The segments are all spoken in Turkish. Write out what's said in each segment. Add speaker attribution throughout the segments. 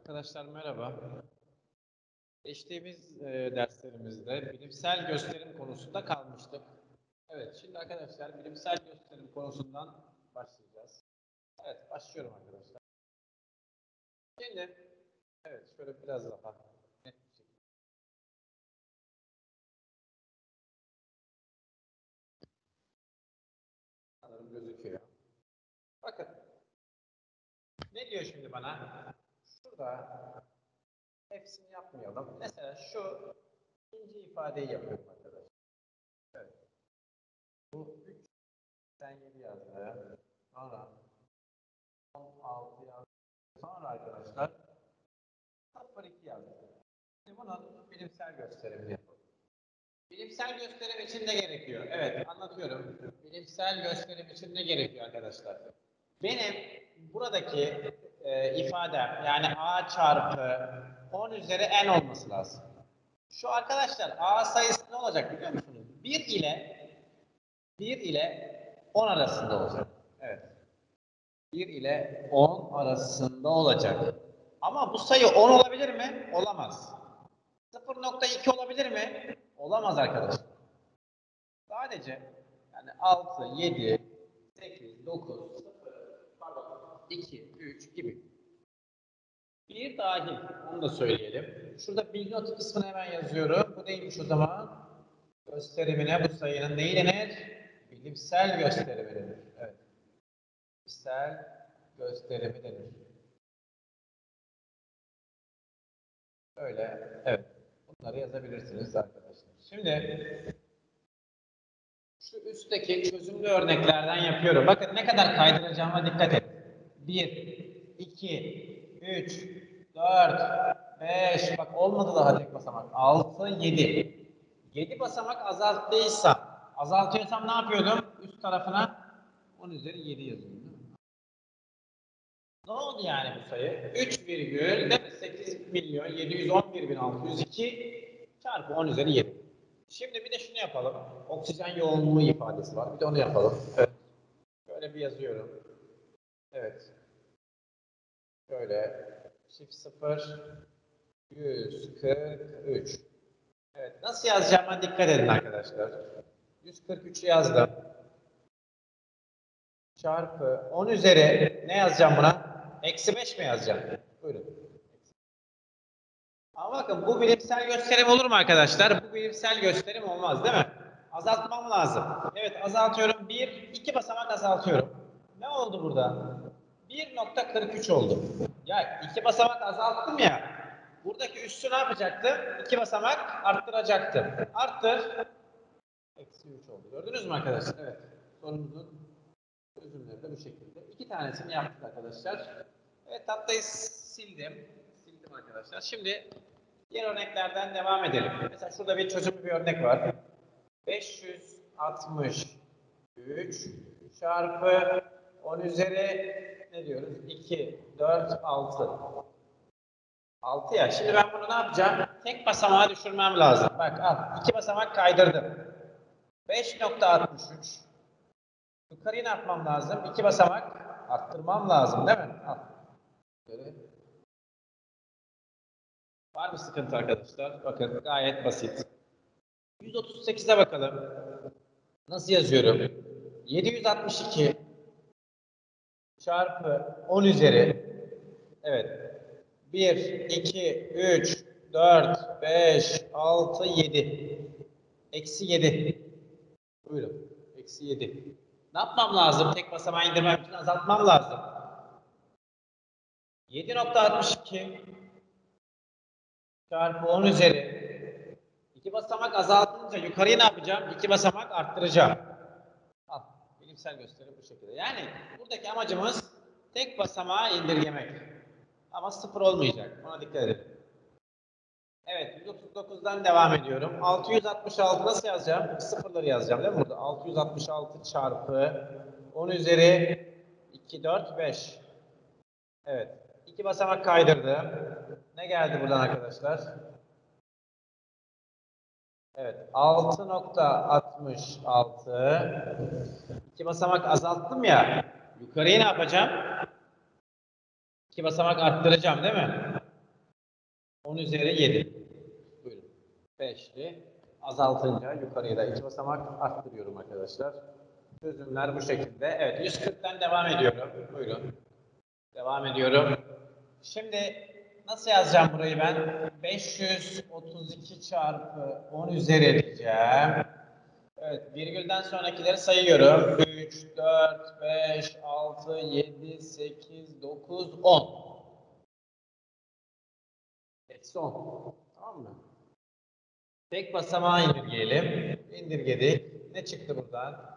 Speaker 1: Arkadaşlar merhaba. Geçtiğimiz derslerimizde bilimsel gösterim konusunda kalmıştık. Evet, şimdi arkadaşlar bilimsel gösterim konusundan başlayacağız. Evet, başlıyorum arkadaşlar. Şimdi, evet şöyle biraz daha net bir şekilde. Sanırım gözüküyor. Bakın, ne diyor şimdi bana? Şurada hepsini yapmayalım. Mesela şu ikinci ifadeyi yapıyorum arkadaşlar. Evet. Bu 3 sen 7 yazdı. Sonra 16 yazdı. Sonra arkadaşlar 0,2 yazdı. Şimdi bunun bilimsel gösterimini yapalım. Bilimsel gösterim için ne gerekiyor? Evet, anlatıyorum. Bilimsel gösterim için ne gerekiyor arkadaşlar? Benim buradaki ifadem yani a çarpı 10 üzeri n olması lazım. Şu arkadaşlar a sayısı ne olacak biliyor musunuz? 1 ile 10 arasında olacak. Evet. 1 ile 10 arasında olacak. Ama bu sayı 10 olabilir mi? Olamaz. 0,2 olabilir mi? Olamaz arkadaşlar. Sadece yani 6, 7, 8, 9, 0, pardon, 2, 3 gibi. Bir dahil. Onu da söyleyelim. Şurada bilgi notu kısmını hemen yazıyorum. Bu neymiş o zaman? Gösterimine bu sayının neyi denir? Bilimsel gösterimi denir. Evet. Bilimsel gösterimi denir. Öyle. Evet. Bunları yazabilirsiniz arkadaşlar. Şimdi şu üstteki çözümlü örneklerden yapıyorum. Bakın ne kadar kaydıracağıma dikkat et. 1, 2, 3, 4, 5, bak olmadı daha tek basamak. 6, 7. 7 basamak azaltıyorsam ne yapıyordum? Üst tarafına 10 üzeri 7 yazıyordum. Ne oldu yani bu sayı? 3,8 milyon 711 bin 602 çarpı 10 üzeri 7. Şimdi bir de şunu yapalım. Oksijen yoğunluğu ifadesi var. Bir de onu yapalım. Evet. Böyle bir yazıyorum. Evet. Şöyle çift 0 143. Evet. Nasıl yazacağıma dikkat edin arkadaşlar. 143'ü yazdım. Çarpı 10 üzeri ne yazacağım buna? Eksi 5 mi yazacağım? Buyurun. Ama bakın bu bilimsel gösterim olur mu arkadaşlar? Bu bilimsel gösterim olmaz değil mi? Azaltmam lazım. Evet azaltıyorum. 2 basamak azaltıyorum. Ne oldu burada? 1,43 oldu. Ya 2 basamak azalttım ya. Buradaki üssü ne yapacaktım? 2 basamak arttıracaktım. Arttır. Eksi 3 oldu. Gördünüz mü arkadaşlar? Evet. Sorumuzun çözümleri de bu şekilde. 2 tanesini yaptık arkadaşlar. Evet tahtayı sildim. Sildim arkadaşlar. Şimdi diğer örneklerden devam edelim. Mesela şurada bir çözümlü bir örnek var. 563 çarpı 10 üzeri ne diyoruz? 2, 4, 6. 6 ya. Şimdi ben bunu ne yapacağım? Tek basamağa düşürmem lazım. Bak al. 2 basamak kaydırdım. 5,63. Yukarıya ne yapmam lazım? 2 basamak arttırmam lazım değil mi? Al. Böyle. Var mı sıkıntı arkadaşlar? Bakın gayet basit. 138'e bakalım. Nasıl yazıyorum? 762 çarpı 10 üzeri. Evet. 1, 2, 3, 4, 5, 6, 7. Eksi 7. Buyurun. Eksi 7. Ne yapmam lazım? Tek basamağı indirmem için azaltmam lazım. 7,62 çarpı 10 üzeri. 2 basamak azaltınca yukarıya ne yapacağım? 2 basamak arttıracağım. Al. Bilimsel gösterim bu şekilde. Yani buradaki amacımız tek basamağı indirgemek. Ama 0 olmayacak. Ona dikkat edin. Evet, 139'dan devam ediyorum. 666 nasıl yazacağım? Sıfırları yazacağım değil mi burada? 666 çarpı 10 üzeri 2, 4, 5. Evet. 2 basamak kaydırdım. Ne geldi buradan arkadaşlar? Evet. 6,66. 2 basamak azalttım ya. Yukarıyı ne yapacağım? 2 basamak arttıracağım değil mi? 10 üzeri 7. Buyurun. 5'li. Azaltınca yukarıya da 2 basamak arttırıyorum arkadaşlar. Çözümler bu şekilde. Evet, 140'tan devam ediyorum. Buyurun. Devam ediyorum. Şimdi nasıl yazacağım burayı ben? 532 çarpı 10 üzeri diyeceğim. Evet, virgülden sonrakileri sayıyorum. 3, 4, 5, 6, 7, 8, 9, 10. Eksi 10. Tamam mı? Tek basamağı indirgeyelim. İndirgedik. Ne çıktı buradan?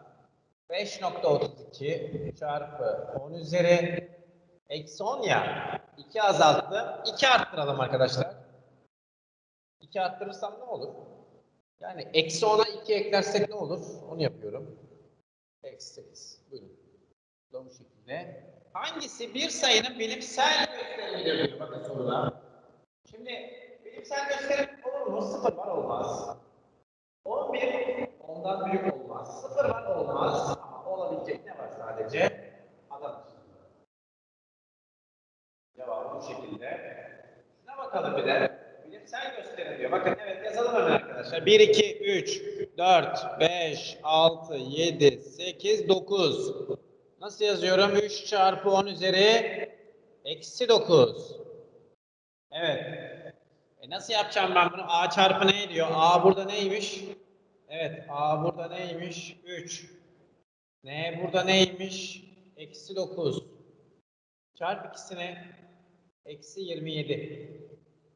Speaker 1: 5.32 çarpı 10 üzeri eksi 10 ya. 2 azalttım. 2 arttıralım arkadaşlar. 2 arttırırsam ne olur? Yani eksi 10'a 2 eklersek ne olur? Onu yapıyorum. Eksi 8. Buyurun. Bu şekilde. Hangisi bir sayının bilimsel gösterimidir diyor. Bakın soruda. Şimdi bilimsel gösterim olur mu? 0 var olmaz. 11 ondan büyük olmaz. 0 var olmaz. Ama olabilecek ne var sadece? Adam dışında. Cevabı bu şekilde. Şuna bakalım bir de. Bilimsel gösterim diyor. Bakın evet yazalım hemen arkadaşlar. 1, 2, 3, 4, 5, 6, 7, 8, 9. Nasıl yazıyorum? 3 çarpı 10 üzeri eksi 9. Evet. Nasıl yapacağım ben bunu? A çarpı ne ediyor? A burada neymiş? Evet. A burada neymiş? 3. N burada neymiş? Eksi 9. Çarp ikisini. Eksi 27.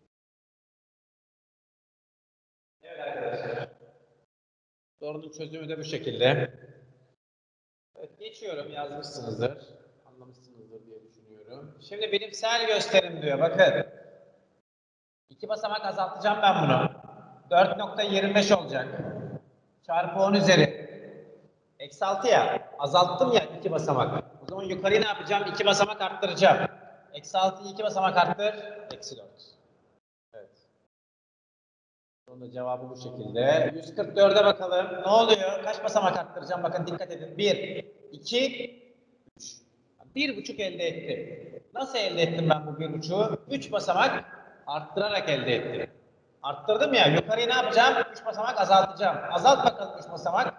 Speaker 1: Evet arkadaşlar. Sorunun çözümü de bu şekilde. Evet, geçiyorum. Yazmışsınızdır. Anlamışsınızdır diye düşünüyorum. Şimdi bilimsel gösterim diyor. Bakın. 2 basamak azaltacağım ben bunu. 4.25 olacak. Çarpı 10 üzeri. Eksi 6 ya. Azalttım ya 2 basamak. O zaman yukarıyı ne yapacağım? 2 basamak arttıracağım. Eksi 6'yı 2 basamak arttır. Eksi 4. Evet. Bunun da cevabı bu şekilde. 144'e bakalım. Ne oluyor? Kaç basamak arttıracağım? Bakın dikkat edin. 1, 2, 3. 1,5 elde ettim. Nasıl elde ettim ben bu 1,5'u? 3 basamak arttırarak elde ettim. Arttırdım ya. Yukarıyı ne yapacağım? 3 basamak azaltacağım. Azalt bakalım 3 basamak.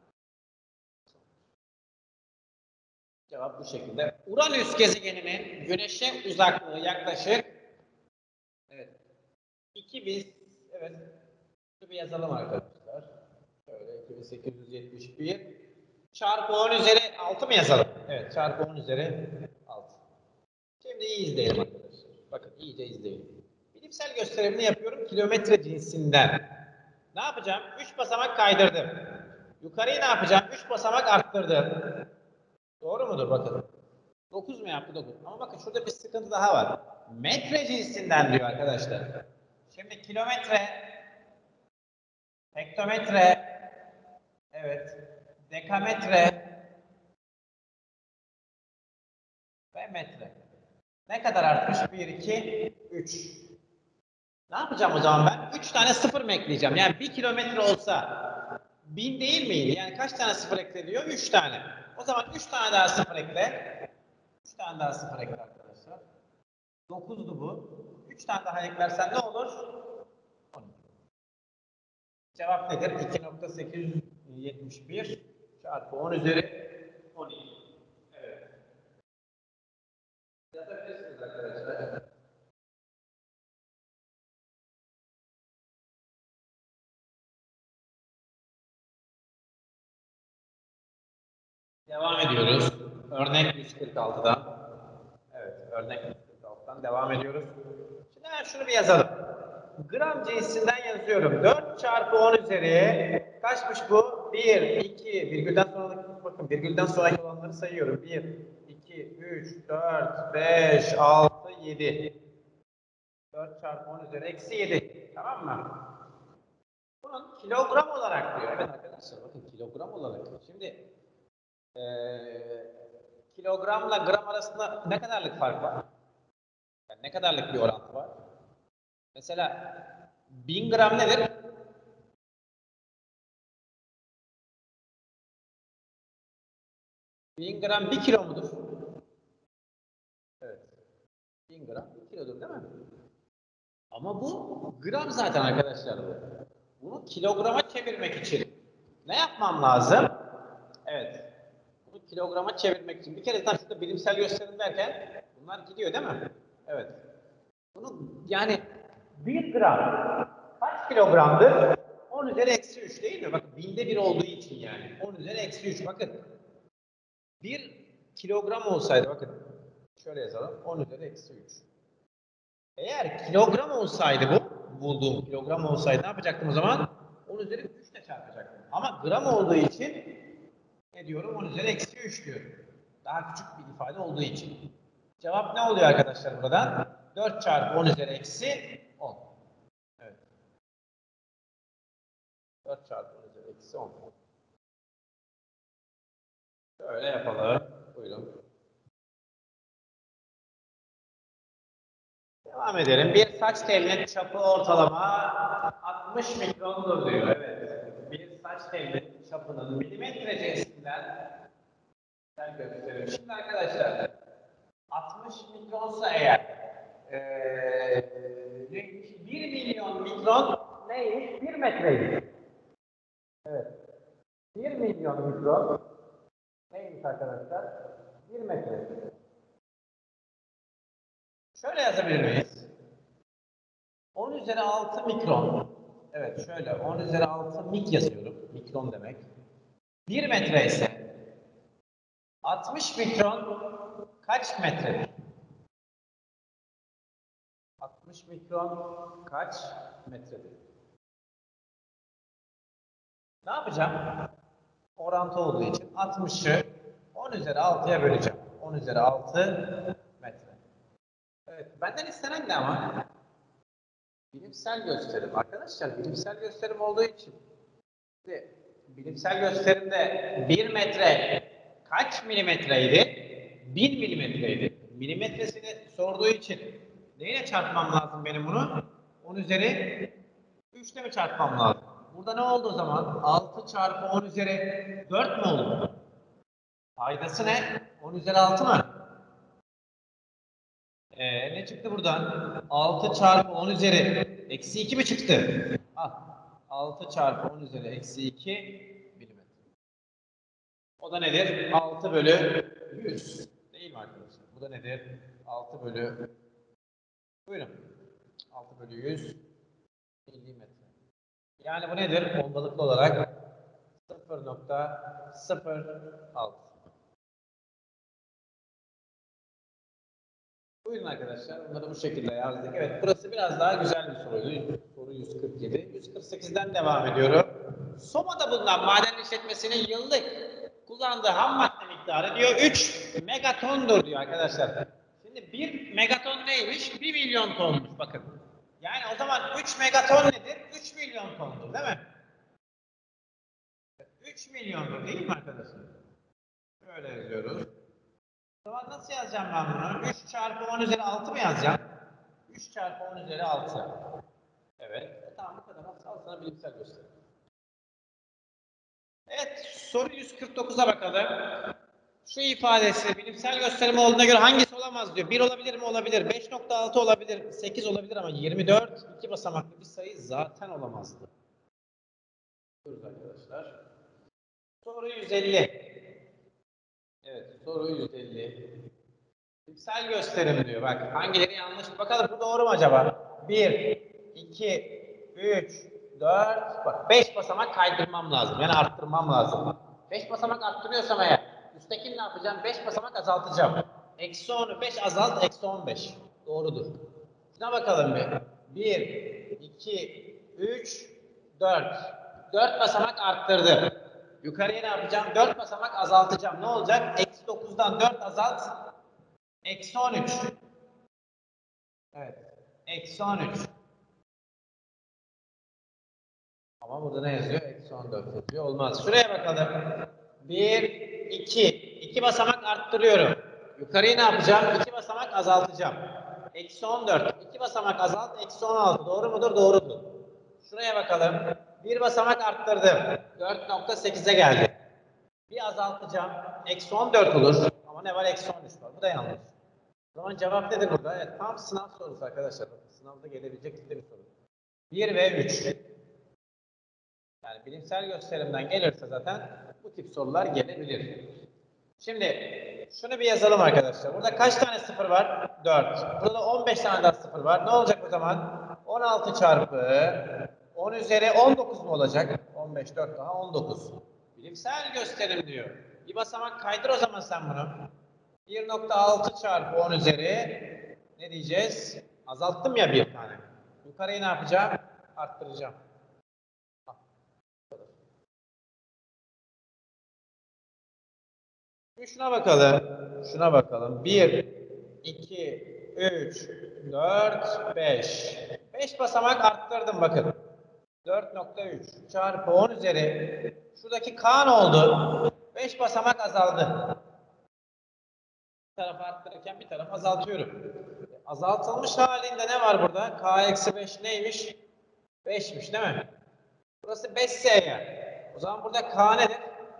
Speaker 1: Cevap bu şekilde. Uranüs gezegeninin Güneş'e uzaklığı yaklaşık evet 2000 evet bir yazalım arkadaşlar. Şöyle 2871 çarpı 10 üzeri 6 mı yazalım? Evet çarpı 10 üzeri 6. Şimdi iyi izleyelim arkadaşlar. Bakın iyice izleyin. Bilimsel gösterimini yapıyorum kilometre cinsinden. Ne yapacağım? 3 basamak kaydırdım. Yukarıyı ne yapacağım? 3 basamak arttırdım. Doğru mudur bakın? 9 mu yaptı 9? Ama bakın şurada bir sıkıntı daha var. Metre cinsinden diyor arkadaşlar. Şimdi kilometre, hektometre, evet, dekametre ve metre. Ne kadar artmış? 1, 2, 3. Ne yapacağım o zaman ben? 3 tane sıfır mı ekleyeceğim? Yani 1 kilometre olsa 1000 değil miydi? Yani kaç tane sıfır ekleniyor? 3 tane. O zaman 3 tane daha sıfır ekle. 3 tane daha sıfır ekle arkadaşlar. 9'du bu. 3 tane daha eklersen ne olur? 12. Cevap nedir? 2.871 çarpı 10 üzeri 12. Evet. Yazabilirsiniz arkadaşlar. Devam ediyoruz. Örnek 146'dan. Evet, örnek 146'dan devam ediyoruz. Şimdi hemen şunu bir yazalım. Gram cinsinden yazıyorum. 4 çarpı 10 üzeri kaçmış bu? 1, 2, virgülden sonraki, bakın virgülden sonraki olanları sayıyorum. 1, 2, 3, 4, 5, 6, 7. 4 çarpı 10 üzeri eksi 7. Tamam mı? Bunun kilogram olarak diyor. Evet arkadaşlar bakın kilogram olarak. Şimdi kilogramla gram arasında ne kadarlık fark var? Yani ne kadarlık bir orantı var? Mesela 1000 gram nedir? 1000 gram 1 kilo mudur? Evet. 1000 gram 1 kilodur değil mi? Ama bu gram zaten arkadaşlar bu. Bunu kilograma çevirmek için ne yapmam lazım? Evet. Bunu kilograma çevirmek için bir kere zaten şurada bilimsel gösterim derken bunlar gidiyor değil mi? Evet. Bunu yani 1 gram kaç kilogramdır? 10 üzeri eksi 3 değil mi? Bakın binde 1 olduğu için yani. 10 üzeri eksi 3 bakın. 1 kilogram olsaydı bakın. Şöyle yazalım. 10 üzeri eksi 3. Eğer kilogram olsaydı bulduğum kilogram olsaydı ne yapacaktım o zaman? 10 üzeri 3 ile çarpacaktım. Ama gram olduğu için ne diyorum? 10 üzeri eksi 3 diyorum. Daha küçük bir ifade olduğu için. Cevap ne oluyor arkadaşlar buradan? 4 çarpı 10 üzeri eksi 10. Evet. 4 çarpı 10 üzeri eksi 10. Şöyle yapalım. Buyurun. Devam edelim. Bir saç telinin çapı ortalama 60 mikrondur diyor. Evet. Bir saç telinin çapının milimetre cinsinden gösterelim. Şimdi arkadaşlar 60 mikronsa eğer 1 milyon mikron neymiş? 1 metreymiş. Evet. 1 milyon mikron neymiş arkadaşlar? 1 metre. Şöyle yazabilir miyiz? 10 üzeri 6 mikron. Evet şöyle 10 üzeri 6 mik yazıyorum. Mikron demek. 1 metre ise 60 mikron kaç metredir? 60 mikron kaç metredir? Ne yapacağım? Orantı olduğu için 60'ı 10 üzeri 6'ya böleceğim. 10 üzeri 6 metre. Evet, benden istenen ne ama? Bilimsel gösterim. Arkadaşlar bilimsel gösterim olduğu için bilimsel gösterimde 1 metre kaç milimetreydi? 1000 milimetreydi. Milimetresini sorduğu için neyle çarpmam lazım benim bunu? 10 üzeri 3 ile mi çarpmam lazım? Burada ne oldu o zaman? 6 çarpı 10 üzeri 4 mü oldu? Faydası ne? 10 üzeri 6 mı? Ne çıktı buradan? 6 çarpı 10 üzeri eksi 2 mi çıktı? Al. 6 çarpı 10 üzeri eksi 2 milimetre. O da nedir? 6 bölü 100. Değil mi arkadaşlar? Bu da nedir? 6 bölü buyurun. 6 bölü 100 milimetre. Yani bu nedir? Ondalıklı olarak 0,06. Buyurun arkadaşlar. Bunları bu şekilde yazdık. Evet burası biraz daha güzel bir soruydu. Soru 147. 148'den devam ediyorum. Soma'da bulunan maden işletmesinin yıllık kullandığı ham madde miktarı diyor 3 megatondur diyor arkadaşlar. Şimdi 1 megaton neymiş? 1 milyon tonmuş bakın. Yani o zaman 3 megaton nedir? 3 milyon tondur değil mi? 3 milyondur değil mi arkadaşlar? Şöyle yazıyoruz. O zaman nasıl yazacağım ben bunu? 3 çarpı 10 üzeri 6 mı yazacağım? 3 çarpı 10 üzeri 6. Evet. Tamam bu kadar. Al sana bilimsel göstereyim. Evet. Soru 149'a bakalım. Şu ifadesi bilimsel gösterimi olduğuna göre hangisi olamaz diyor. 1 olabilir mi? Olabilir. 5,6 olabilir. 8 olabilir ama 24 2 basamaklı bir sayı zaten olamazdı. Buyurun arkadaşlar. Soru 150. Evet. Soru 150. Bilimsel gösterim diyor. Bak hangileri yanlış? Bakalım bu doğru mu acaba? 1, 2, 3, 4, bak 5 basamak kaydırmam lazım. Yani arttırmam lazım. 5 basamak arttırıyorsam eğer üsttekini ne yapacağım? 5 basamak azaltacağım. Eksi 10'u 5 azalt, eksi 15. Doğrudur. Şuna bakalım bir. 1, 2, 3, 4. 4 basamak arttırdım. Yukarıya ne yapacağım? 4 basamak azaltacağım. Ne olacak? Eksi 9'dan 4 azalt. Eksi 13. Evet. Eksi 13. Ama burada ne yazıyor? Eksi 14 yazıyor. Olmaz. Şuraya bakalım. 1, 2. 2 basamak arttırıyorum. Yukarıyı ne yapacağım? 2 basamak azaltacağım. Eksi 14. 2 basamak azalt. Eksi 16. Doğru mudur? Doğrudur. Şuraya bakalım. 1 basamak arttırdım. 4,8'e geldi. Bir azaltacağım. Eksi 14 olur. Ama ne var? Eksi 13 var. Bu da yanlış. O zaman cevap nedir burada? Evet, tam sınav sorusu arkadaşlar. Sınavda gelebilecek tipte bir soru. 1 ve 3. Yani bilimsel gösterimden gelirse zaten bu tip sorular gelebilir. Şimdi şunu bir yazalım arkadaşlar. Burada kaç tane sıfır var? 4. Burada 15 tane daha sıfır var. Ne olacak o zaman? 16 çarpı 10 üzeri 19 mu olacak? 15, 4 daha 19. Bilimsel gösterim diyor. Bir basamak kaydır o zaman sen bunu. 1.6 çarpı 10 üzeri ne diyeceğiz? Azalttım ya bir tane. Yukarıyı ne yapacağım? Arttıracağım. Şuna bakalım. Şuna bakalım. 1, 2, 3, 4, 5. 5 basamak arttırdım bakın. 4.3 çarpı 10 üzeri. Şuradaki K ne oldu? 5 basamak azaldı. Bir tarafı arttırırken bir tarafı azaltıyorum. Azaltılmış halinde ne var burada? K eksi 5 neymiş? 5'miş değil mi? Burası 5s'ye. O zaman burada K nedir?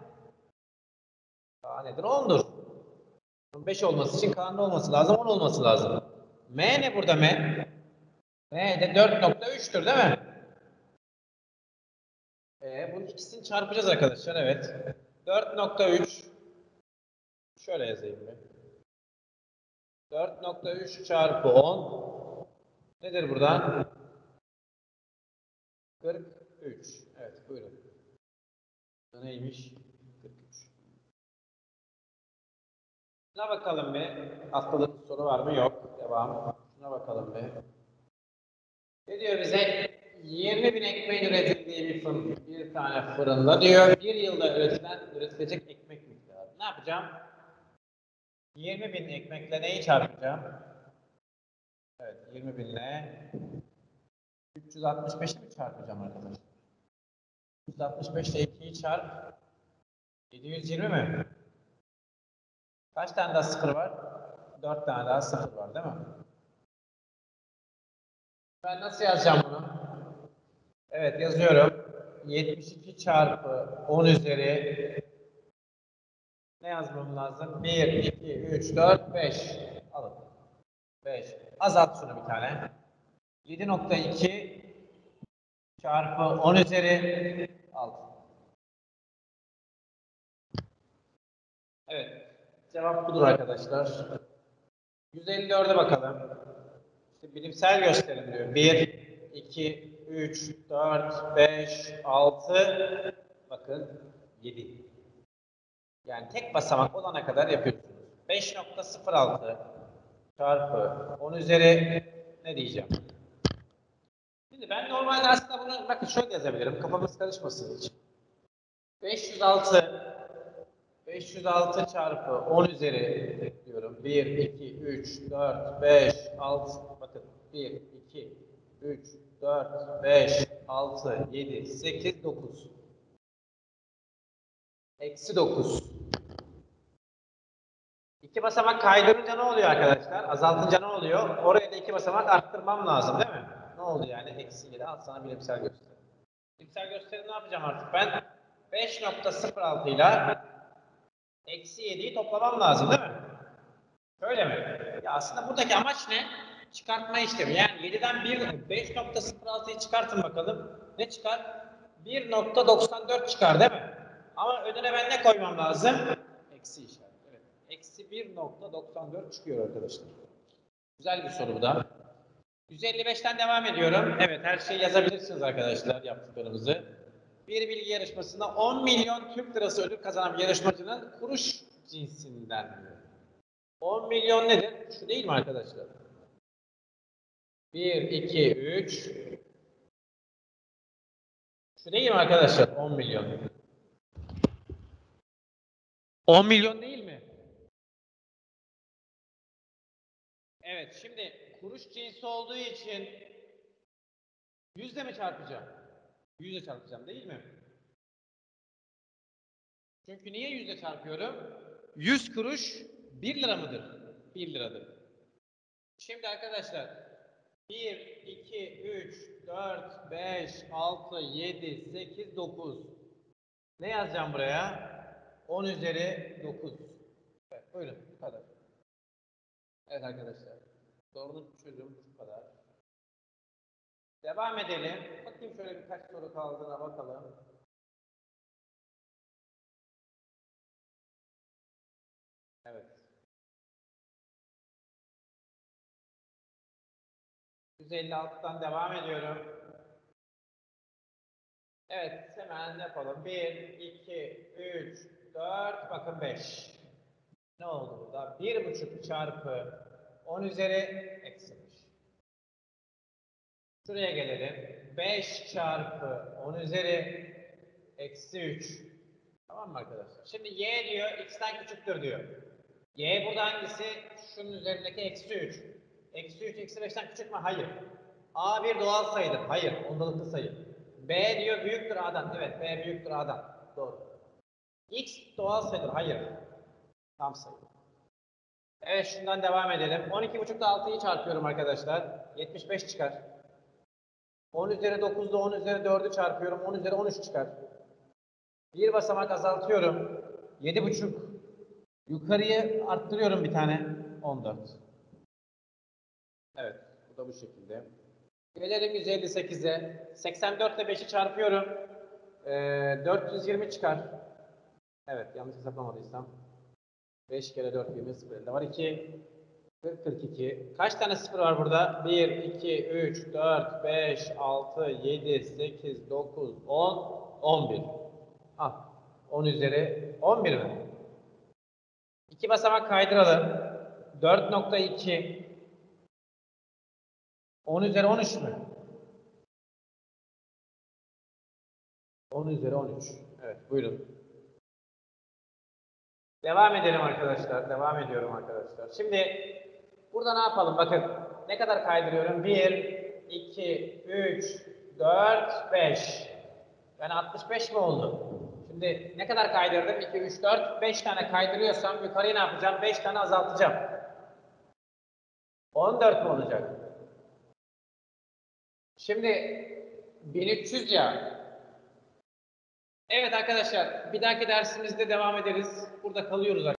Speaker 1: K nedir? 10'dur. 5 olması için K'nın olması lazım, 10 olması lazım. M ne burada M? M de 4.3'tür değil mi? Bunun ikisini çarpacağız arkadaşlar, evet. 4.3 şöyle yazayım ben. 4.3 çarpı 10 nedir burada? 43. Evet, buyurun. Neymiş? 43. Şuna bakalım bir. Haftalık soru var mı? Yok. Devam. Şuna bakalım bir. Ne diyor bize? 20.000 ekmeğin üretildiği bir tane fırında diyor. Bir yılda üretilecek ekmek miktarı. Ne yapacağım? 20.000 ekmekle neyi çarpacağım? Evet, 20.000 ile 365'i mi çarpacağım arkadaşlar? 365 ile 2'yi çarp. 720 mi? Kaç tane daha sıfır var? 4 tane daha sıfır var değil mi? Ben nasıl yazacağım bunu? Evet, yazıyorum. 72 çarpı 10 üzeri ne yazmam lazım? 1, 2, 3, 4, 5. Alın. 5. Azalt şunu bir tane. 7.2 çarpı 10 üzeri 6. Evet. Cevap budur arkadaşlar. 154'e bakalım. İşte bilimsel gösterim diyor. 1, 2, 3, 4, 5, 6. Bakın 7. Yani tek basamak olana kadar yapıyorsunuz. 5.06 çarpı 10 üzeri ne diyeceğim? Şimdi ben normalde aslında bunu bakın şöyle yazabilirim. Kafamız karışmasın hiç. 506 506 çarpı 10 üzeri diyorum. 1, 2, 3, 4, 5, 6. Bakın 1, 2, 3, 4, 5, 6, 7, 8, 9. Eksi 9. İki basamak kaydırınca ne oluyor arkadaşlar? Azaltınca ne oluyor? Oraya da iki basamak arttırmam lazım değil mi? Ne oldu yani? Eksi 7. Al sana bilimsel gösterim. Bilimsel gösterim ne yapacağım artık ben? 5.06 ile eksi 7'yi toplamam lazım değil mi? Öyle mi? Ya aslında buradaki amaç ne? Çıkartma işlemi. Yani 7'den 5.06'yı çıkartın bakalım. Ne çıkar? 1.94 çıkar değil mi? Ama önüne ben ne koymam lazım? Eksi işareti. Evet. Eksi 1.94 çıkıyor arkadaşlar. Güzel bir soru bu da. 155'ten devam ediyorum. Evet, her şeyi yazabilirsiniz arkadaşlar yaptıklarımızı. Bir bilgi yarışmasında 10 milyon Türk lirası ödül kazanan bir yarışmacının kuruş cinsinden diyor. 10 milyon nedir? Şu değil mi arkadaşlar? 1, 2, 3. Şu değil mi arkadaşlar? 10 milyon. 10 milyon değil mi? Evet, şimdi kuruş cinsi olduğu için yüzle mi çarpacağım? Yüzle çarpacağım değil mi? Çünkü niye yüzle çarpıyorum? 100 kuruş 1 lira mıdır? 1 liradır. Şimdi arkadaşlar 1, 2, 3, 4, 5, 6, 7, 8, 9. Ne yazacağım buraya? 10 üzeri 9. Evet, buyurun bu kadar. Evet arkadaşlar. Sorunun çözümü bu kadar. Devam edelim. Bakayım şöyle birkaç soru kaldığına bakalım. Evet. 156'dan devam ediyorum. Evet, hemen yapalım. 1, 2, 3, 4, bakın 5. Ne oldu burada? 1,5 çarpı 10 üzeri eksi 5. Şuraya gelelim. 5 çarpı 10 üzeri eksi 3. Tamam mı arkadaşlar? Şimdi y diyor, x'ten küçüktür diyor. Y burada hangisi? Şunun üzerindeki eksi 3. Eksi 3, eksi 5'ten küçük mü? Hayır. A bir doğal sayıdır. Hayır. Ondalıklı sayı. B diyor büyüktür A'dan. Evet, B büyüktür A'dan. Doğru. X doğal sayıdır. Hayır. Tam sayı. Evet, şundan devam edelim. 12,5 ile 6'yı çarpıyorum arkadaşlar. 75 çıkar. 10 üzeri 9 ile 10 üzeri 4'ü çarpıyorum. 10 üzeri 13 çıkar. Bir basamak azaltıyorum. 7,5. Yukarıya arttırıyorum bir tane. 14. Evet. Bu da bu şekilde. Gelelim 158'e. 84 ile 5'i çarpıyorum. 420 çıkar. Evet. Yanlış hesaplamadıysam. 5 kere 4 20 sıfır elde var. 2. 42. Kaç tane sıfır var burada? 1, 2, 3, 4, 5, 6, 7, 8, 9, 10, 11. Al. 10 üzeri 11 mi? 2 basamak kaydıralım. 4,2. 10 üzeri 13 mü? 10 üzeri 13. Evet, buyurun. Devam edelim arkadaşlar. Devam ediyorum arkadaşlar. Şimdi burada ne yapalım? Bakın ne kadar kaydırıyorum? 1, 2, 3, 4, 5. Yani 65 mi oldu? Şimdi ne kadar kaydırdım? 2, 3, 4, 5 tane kaydırıyorsam yukarıya ne yapacağım? 5 tane azaltacağım. 14 mi olacak? Şimdi 1300 ya. Evet arkadaşlar, bir dahaki dersimizde devam ederiz. Burada kalıyoruz arkadaşlar.